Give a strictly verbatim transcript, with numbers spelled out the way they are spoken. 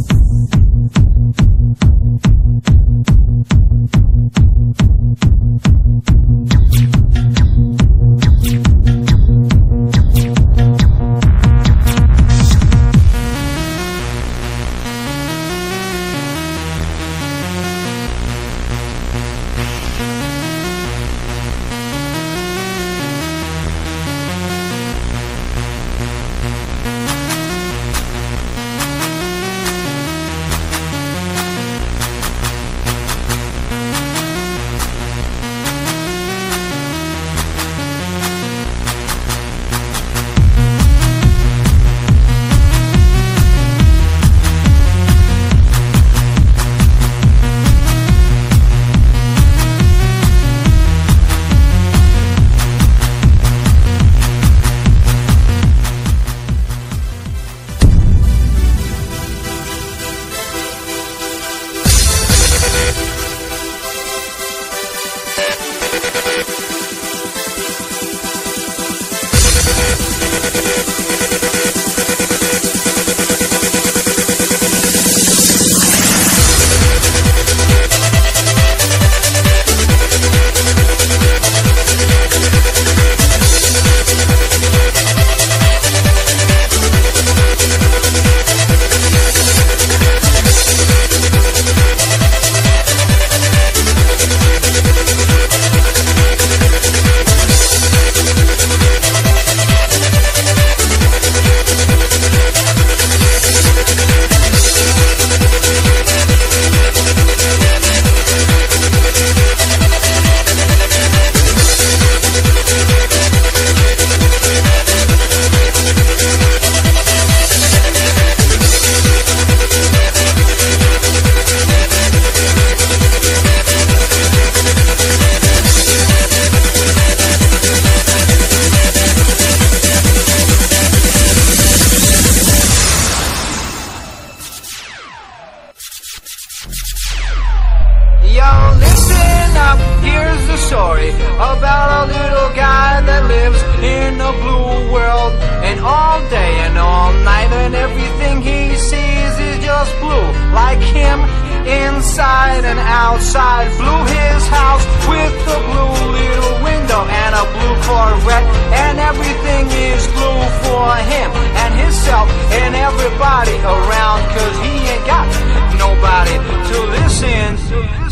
story about a little guy that lives in a blue world, and all day and all night, and everything he sees is just blue, like him inside and outside. Blue his house with a blue little window and a blue Corvette, and everything is blue for him and himself and everybody around, 'cause he ain't got nobody to listen to.